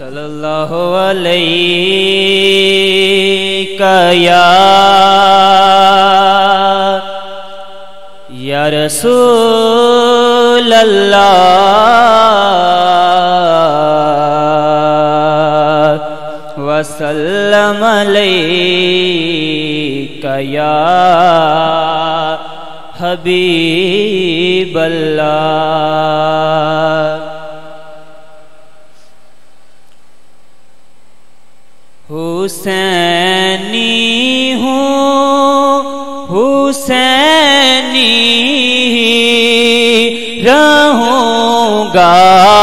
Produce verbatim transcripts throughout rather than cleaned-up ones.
صلی اللہ علیہ یا یا رسول اللہ وسلم علیک یا حبیب اللہ۔ حسینی ہوں حسینی رہوں گا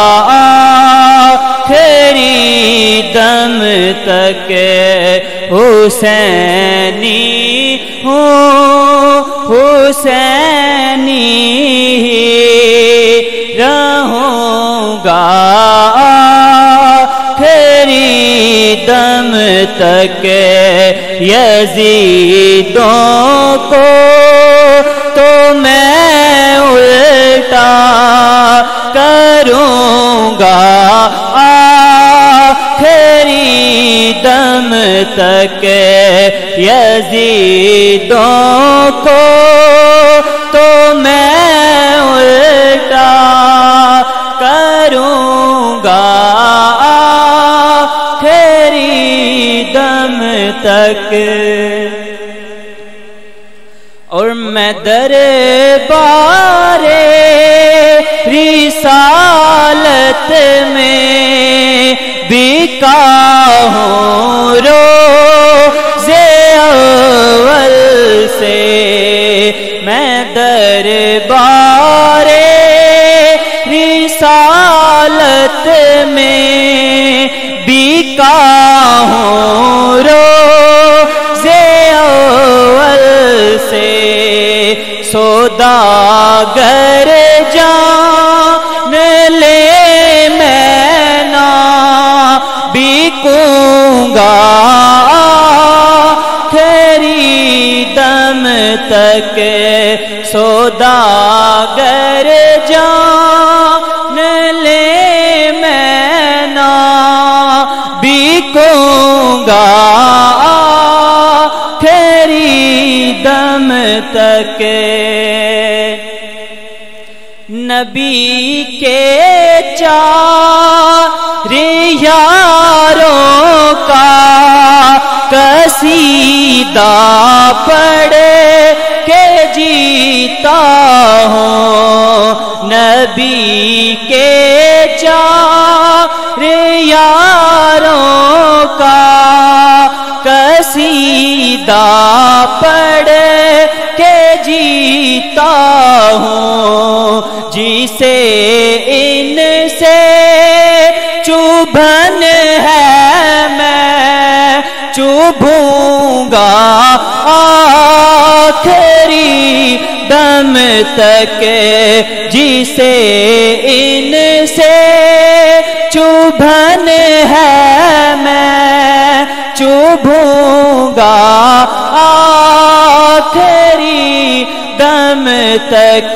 آخری دم تک، حسینی ہوں حسینی رہوں گا دم تک، یزیدوں کو تو میں الٹا کروں گا آخری دم تک، یزیدوں کو تو میں الٹا کروں گا دم تک۔ اور میں دربار رسالت میں بکا ہوں روزے اول سے، میں دربار رسالت میں بکا ہوں روزے اول سے، سوداگر جان لے میں نہ بکوں گا آخری دم تک، سوداگر جان لے میں نہ بکوں گا آخری دم تک۔ نبی کے چار یاروں کا قصیدہ پڑھ کے جیتا ہوں، نبی کے چار یاروں کا قصیدہ پڑھ کے جیتا ہوں، جسے ان سے چبھن ہے میں چبھوں گا آخری دم تک، جسے ان سے چبھن ہے میں چبھوں گا آخری دم تک۔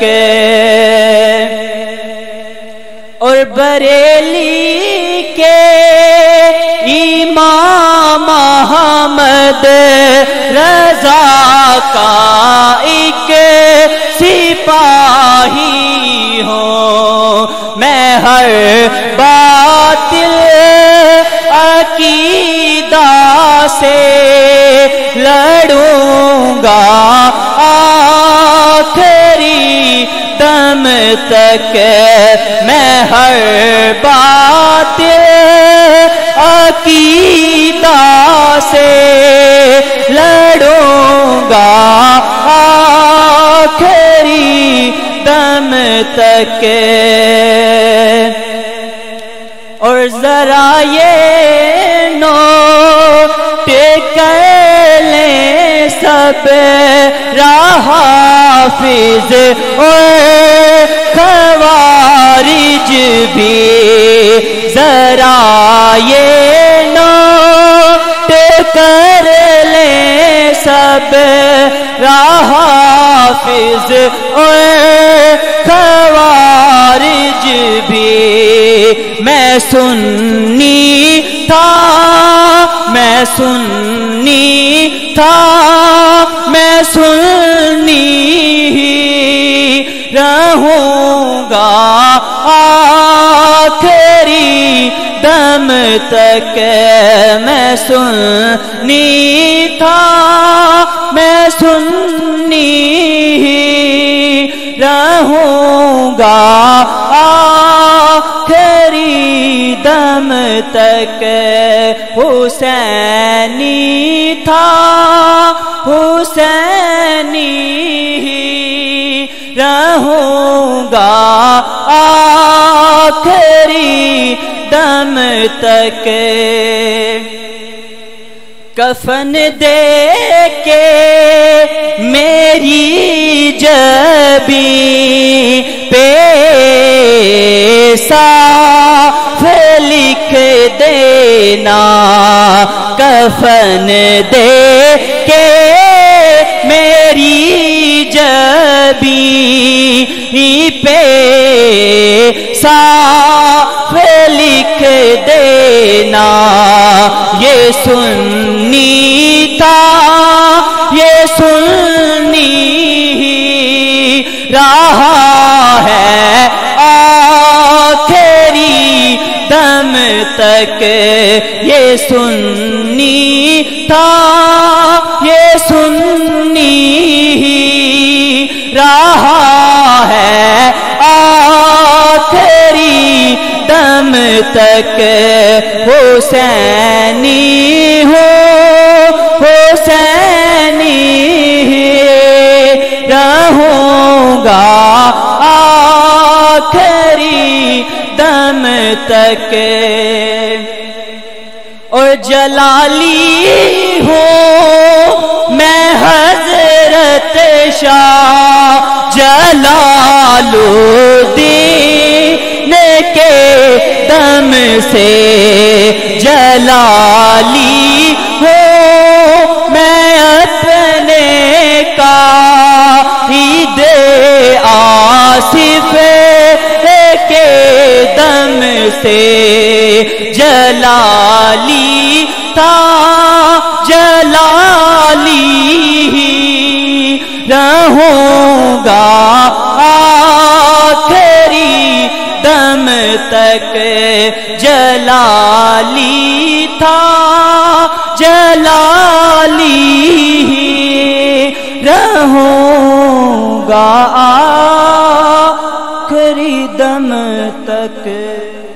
اور بریلی کے امام احمد رضا کا ایک سپاہی ہوں، میں ہر باطل عقیدہ سے لڑوں گا آخری دم تک، میں ہر باطل عقیدہ سے لڑوں گا آخری دم تک۔ اور ذرا یہ نوٹ کر لیں سب، حافظ اور خوارج بھی، ذرا یہ نوٹ کر لیں سب، حافظ اور خوارج بھی، میں سنی میں سنی تھا، میں سنی ہی رہوں گا آخری دم تک، میں سنی تھا، میں سنی ہی رہوں گا آخری دم تک۔ حسینی تھا، حسینی ہی رہوں گا آخری دم تک۔ کفن دے کے میری جبیں پہ صاف لکھ دینا، کفن دے کے میری جبیں پہ صاف لکھ دینا، یہ سنی تھا، یہ سنی ہی رہا ہے آخری دم تک، یہ سنی تھا، یہ سنی ہی رہا ہے آخری دم تک۔ حسینی ہو، حسینی رہوں گا آخری دم تک۔ اور جلالی ہوں میں حضرت شاہ جلال الدین کے دم سے، جلالی ہوں میں اپنے قائد آصف کے دم سے، جلالی تھا، جلالی ہی رہوں گا آخری دم تک، جلالی تھا، جلالی ہی رہوں گا آخری دم تک۔